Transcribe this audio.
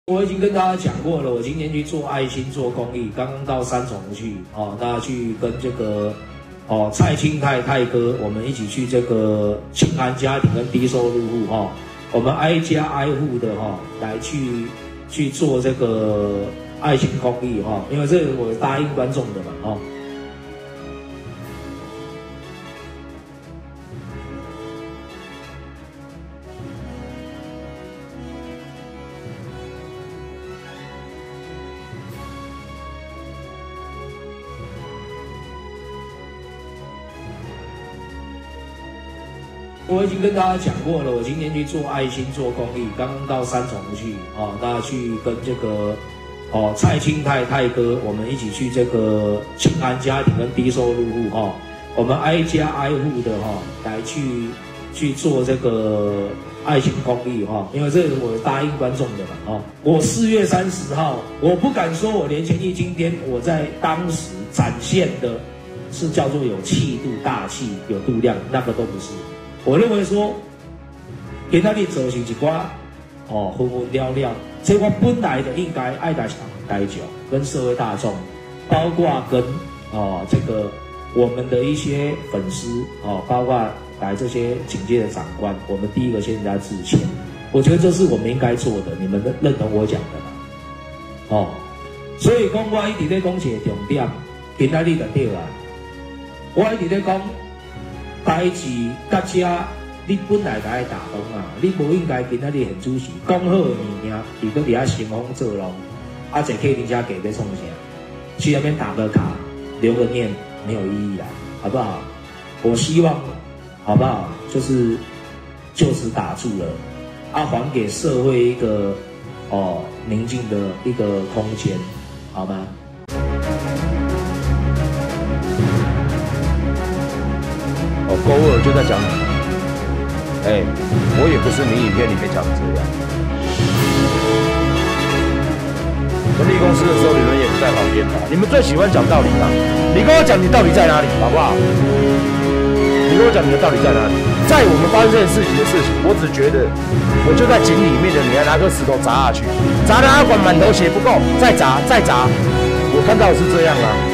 我已经跟大家讲过了，我今天去做爱心、做公益，刚刚到三重去那去跟这个蔡清泰泰哥，我们一起去这个清寒家庭跟低收入户我们挨家挨户的来去做这个爱心公益因为这是我答应观众的嘛我已经跟大家讲过了，我今天去做爱心、做公益，刚刚到三重去那去跟这个蔡清泰泰哥，我们一起去这个清寒家庭跟低收入户我们挨家挨户的来去做这个爱心公益因为这是我答应观众的嘛我4月30号，我不敢说我连前一今天我在当时展现的是叫做有气度、大气、有度量，那个都不是。我认为说，今仔日做是一寡分分了了，这我本来就应该爱大家大家跟社会大众，包括跟这个我们的一些粉丝包括来这些警界的长官，我们第一个先人家致歉。我觉得这是我们应该做的，你们认同我讲的啦所以讲我一直在讲一个重点，今仔日就对啦，我一直在讲。代志大家，你本来就爱打工你无应该今仔日很主持讲好的物件，你搁伫遐兴风作浪，坐客人家给要创啥？去那边打个卡，留个念，没有意义啦，好不好？我希望，好不好？就是就此打住了，还给社会一个宁静的一个空间，好吗？ 勾二就在讲你，我也不是你影片里面讲的这样。成立公司的时候，你们也不在旁边吧？你们最喜欢讲道理嘛？你跟我讲你道理在哪里，好不好？你跟我讲你的道理在哪里？在我们发生这件事情我只觉得，我就在井里面的，你还拿颗石头砸下去，砸的阿管满头血不够，再砸，我看到的是这样啊。